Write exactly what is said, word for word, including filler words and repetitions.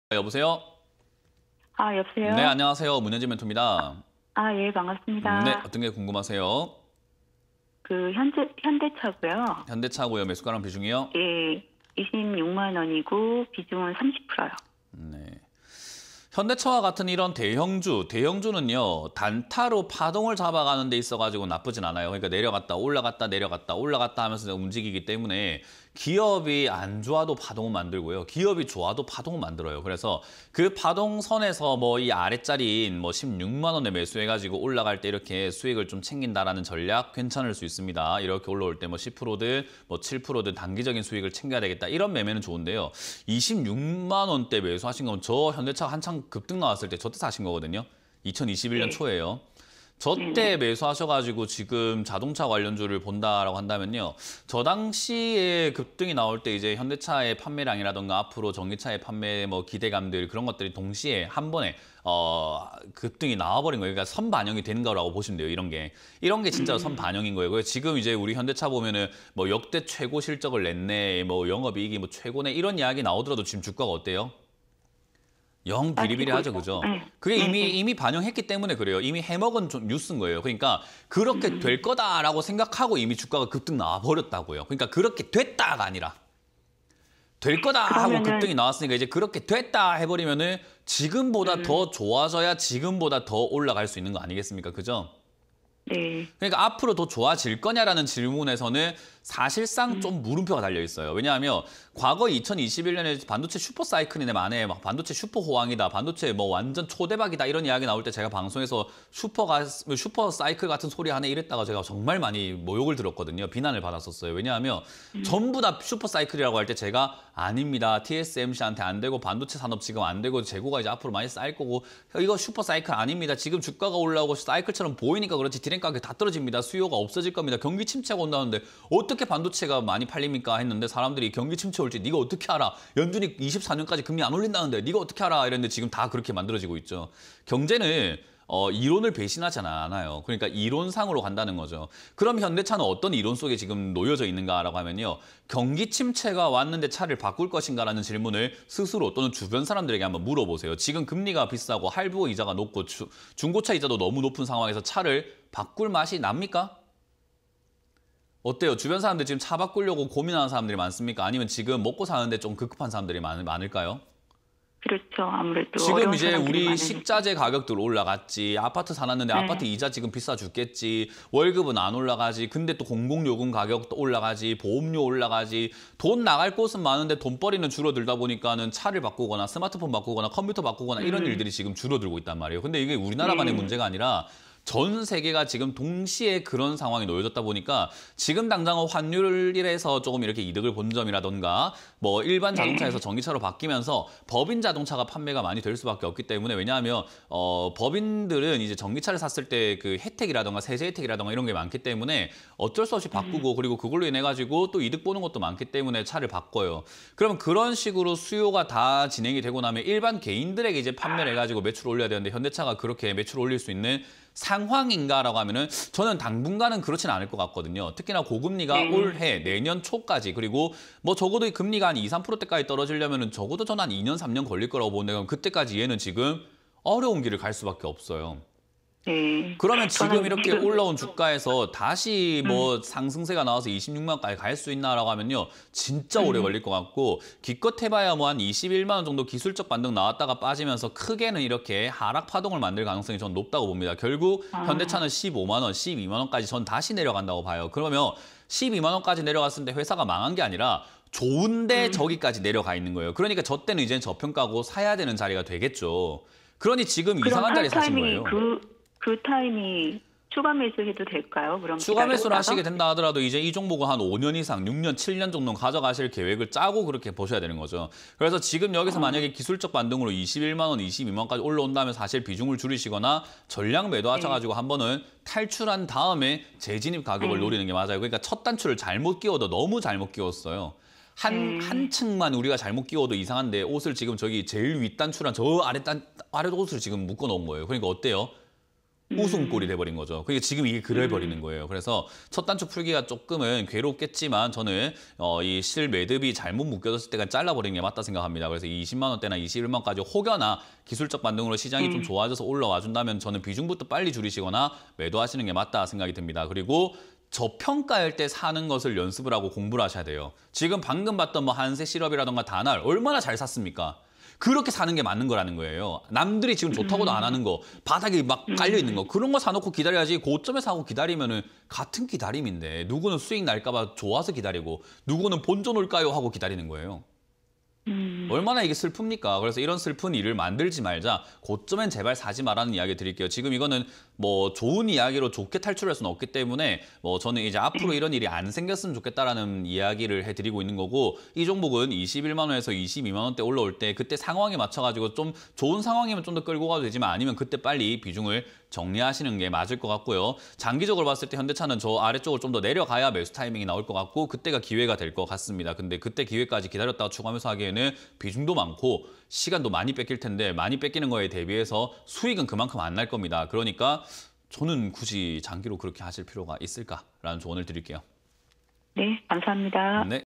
여보세요? 아, 여보세요? 네, 안녕하세요. 문현진 멘토입니다. 아, 예, 반갑습니다. 네, 어떤 게 궁금하세요? 그 현재 현대차고요. 현대차고요. 매수가랑 비중이요? 예, 이십육만 원이고 비중은 삼십 퍼센트요. 네. 현대차와 같은 이런 대형주, 대형주는요, 단타로 파동을 잡아가는 데 있어가지고 나쁘진 않아요. 그러니까 내려갔다, 올라갔다, 내려갔다, 올라갔다 하면서 움직이기 때문에 기업이 안 좋아도 파동을 만들고요. 기업이 좋아도 파동을 만들어요. 그래서 그 파동선에서 뭐 이 아랫자리인 뭐 십육만 원에 매수해가지고 올라갈 때 이렇게 수익을 좀 챙긴다라는 전략 괜찮을 수 있습니다. 이렇게 올라올 때 뭐 십 퍼센트든 뭐 칠 퍼센트든 단기적인 수익을 챙겨야 되겠다. 이런 매매는 좋은데요. 이십육만 원대 매수하신 건 저 현대차가 한창 급등 나왔을 때 저 때 사신 거거든요. 이천이십일 년 네. 초예요. 저 때 매수하셔가지고 지금 자동차 관련주를 본다라고 한다면요. 저 당시에 급등이 나올 때 이제 현대차의 판매량이라던가 앞으로 전기차의 판매 뭐 기대감들 그런 것들이 동시에 한 번에 어 급등이 나와버린 거예요. 그러니까 선반영이 되는 거라고 보시면 돼요. 이런 게. 이런 게 진짜 선반영인 거예요. 그래서 지금 이제 우리 현대차 보면은 뭐 역대 최고 실적을 냈네, 뭐 영업이익이 뭐 최고네 이런 이야기 나오더라도 지금 주가가 어때요? 영 비리비리하죠, 그죠? 네. 그게 네, 이미 네. 이미 반영했기 때문에 그래요. 이미 해먹은 좀 뉴스인 거예요. 그러니까 그렇게 될 거다라고 생각하고 이미 주가가 급등 나와 버렸다고요. 그러니까 그렇게 됐다가 아니라 될 거다 하고 그러면은- 급등이 나왔으니까 이제 그렇게 됐다 해버리면은 지금보다 음. 더 좋아져야 지금보다 더 올라갈 수 있는 거 아니겠습니까, 그죠? 네. 그러니까 앞으로 더 좋아질 거냐라는 질문에서는 사실상 좀 물음표가 달려 있어요. 왜냐하면 과거 이천이십일 년에 반도체 슈퍼 사이클이네 만에 막 반도체 슈퍼 호황이다, 반도체 뭐 완전 초대박이다 이런 이야기 나올 때 제가 방송에서 슈퍼가 슈퍼 사이클 같은 소리 하네 이랬다가 제가 정말 많이 모욕을 들었거든요. 비난을 받았었어요. 왜냐하면 전부 다 슈퍼 사이클이라고 할 때 제가 아닙니다. 티에스엠씨한테 안 되고 반도체 산업 지금 안 되고 재고가 이제 앞으로 많이 쌓일 거고 이거 슈퍼 사이클 아닙니다. 지금 주가가 올라오고 사이클처럼 보이니까 그렇지 디램 가격 다 떨어집니다. 수요가 없어질 겁니다. 경기 침체가 온다는데 어떻게 반도체가 많이 팔립니까? 했는데 사람들이 경기 침체 올지 네가 어떻게 알아? 연준이 이십사 년까지 금리 안 올린다는데 네가 어떻게 알아? 이랬는데 지금 다 그렇게 만들어지고 있죠. 경제는 어, 이론을 배신하지 않아요. 그러니까 이론상으로 간다는 거죠. 그럼 현대차는 어떤 이론 속에 지금 놓여져 있는가라고 하면요. 경기 침체가 왔는데 차를 바꿀 것인가라는 질문을 스스로 또는 주변 사람들에게 한번 물어보세요. 지금 금리가 비싸고 할부 이자가 높고 주, 중고차 이자도 너무 높은 상황에서 차를 바꿀 맛이 납니까? 어때요? 주변 사람들 지금 차 바꾸려고 고민하는 사람들이 많습니까? 아니면 지금 먹고 사는데 좀 급급한 사람들이 많, 많을까요? 그렇죠. 아무래도 지금 어려운 이제 사람들이 우리 많으니까. 식자재 가격들 올라갔지. 아파트 사놨는데 네. 아파트 이자 지금 비싸 죽겠지. 월급은 안 올라가지. 근데 또 공공요금 가격도 올라가지. 보험료 올라가지. 돈 나갈 곳은 많은데 돈벌이는 줄어들다 보니까는 차를 바꾸거나 스마트폰 바꾸거나 컴퓨터 바꾸거나 이런 일들이 지금 줄어들고 있단 말이에요. 근데 이게 우리나라만의 음. 문제가 아니라 전 세계가 지금 동시에 그런 상황이 놓여졌다 보니까 지금 당장 환율에서 조금 이렇게 이득을 본 점이라던가 뭐 일반 자동차에서 전기차로 바뀌면서 법인 자동차가 판매가 많이 될 수밖에 없기 때문에 왜냐하면 어, 법인들은 이제 전기차를 샀을 때 그 혜택이라던가 세제 혜택이라던가 이런 게 많기 때문에 어쩔 수 없이 바꾸고 그리고 그걸로 인해 가지고 또 이득 보는 것도 많기 때문에 차를 바꿔요. 그러면 그런 식으로 수요가 다 진행이 되고 나면 일반 개인들에게 이제 판매를 해가지고 매출 올려야 되는데 현대차가 그렇게 매출 올릴 수 있는 상황인가라고 하면은 저는 당분간은 그렇진 않을 것 같거든요. 특히나 고금리가 네. 올해 내년 초까지 그리고 뭐 적어도 금리가 한 이, 삼 퍼센트대까지 떨어지려면은 적어도 저는 한 이 년, 삼 년 걸릴 거라고 보는데 그럼 그때까지 얘는 지금 어려운 길을 갈 수밖에 없어요. 네. 그러면 지금 저는 이렇게 지금- 올라온 주가에서 다시 뭐 상승세가 나와서 이십육만까지 갈 수 있나라고 하면요. 진짜 오래 걸릴 것 같고 기껏 해봐야 뭐 한 이십일만 원 정도 기술적 반등 나왔다가 빠지면서 크게는 이렇게 하락 파동을 만들 가능성이 전 높다고 봅니다. 결국 현대차는 십오만 원, 십이만 원까지 전 다시 내려간다고 봐요. 그러면 십이만 원까지 내려갔을 때 회사가 망한 게 아니라 좋은데 저기까지 내려가 있는 거예요. 그러니까 저 때는 이제 저평가고 사야 되는 자리가 되겠죠. 그러니 지금 그럼 이상한 자리 사신 타이밍이 거예요. 그, 그 타이밍이 추가 매수해도 될까요? 그럼 추가 매수를 기다렸다가? 하시게 된다 하더라도 이제 이 종목은 한 오 년 이상, 육 년, 칠 년 정도는 가져가실 계획을 짜고 그렇게 보셔야 되는 거죠. 그래서 지금 여기서 만약에 기술적 반등으로 이십일만 원, 이십이만 원까지 올라온다면 사실 비중을 줄이시거나 전량 매도하셔가지고 한 번은 탈출한 다음에 재진입 가격을 음. 노리는 게 맞아요. 그러니까 첫 단추를 잘못 끼워도 너무 잘못 끼웠어요. 한, 음. 한 층만 우리가 잘못 끼워도 이상한데 옷을 지금 저기 제일 윗단추랑 저 아래 단, 아래 옷을 지금 묶어 놓은 거예요. 그러니까 어때요? 웃음꼴이 돼버린 거죠. 그게 지금 이게 그래버리는 거예요. 그래서 첫 단추 풀기가 조금은 괴롭겠지만 저는 어, 이 실 매듭이 잘못 묶여졌을 때가 잘라버리는 게 맞다 생각합니다. 그래서 이십만 원대나 이십일만 원까지 혹여나 기술적 반등으로 시장이 음. 좀 좋아져서 올라와 준다면 저는 비중부터 빨리 줄이시거나 매도하시는 게 맞다 생각이 듭니다. 그리고 저평가일 때 사는 것을 연습을 하고 공부를 하셔야 돼요. 지금 방금 봤던 뭐 한세 실업이라던가 다날 얼마나 잘 샀습니까? 그렇게 사는 게 맞는 거라는 거예요. 남들이 지금 좋다고도 안 하는 거, 바닥에 막 깔려 있는 거, 그런 거 사놓고 기다려야지. 고점에 사고 기다리면은 같은 기다림인데 누구는 수익 날까 봐 좋아서 기다리고 누구는 본전 올까요 하고 기다리는 거예요. 음. 얼마나 이게 슬픕니까? 그래서 이런 슬픈 일을 만들지 말자. 고점엔 제발 사지 말라는 이야기 드릴게요. 지금 이거는 뭐 좋은 이야기로 좋게 탈출할 수는 없기 때문에 뭐 저는 이제 앞으로 이런 일이 안 생겼으면 좋겠다라는 이야기를 해드리고 있는 거고, 이 종목은 이십일만 원에서 이십이만 원대 올라올 때 그때 상황에 맞춰가지고 좀 좋은 상황이면 좀 더 끌고 가도 되지만 아니면 그때 빨리 비중을 정리하시는 게 맞을 것 같고요. 장기적으로 봤을 때 현대차는 저 아래쪽을 좀 더 내려가야 매수 타이밍이 나올 것 같고 그때가 기회가 될 것 같습니다. 근데 그때 기회까지 기다렸다가 추가하면서 하기에는 비중도 많고 시간도 많이 뺏길 텐데 많이 뺏기는 거에 대비해서 수익은 그만큼 안 날 겁니다. 그러니까 저는 굳이 장기로 그렇게 하실 필요가 있을까라는 조언을 드릴게요. 네, 감사합니다. 네.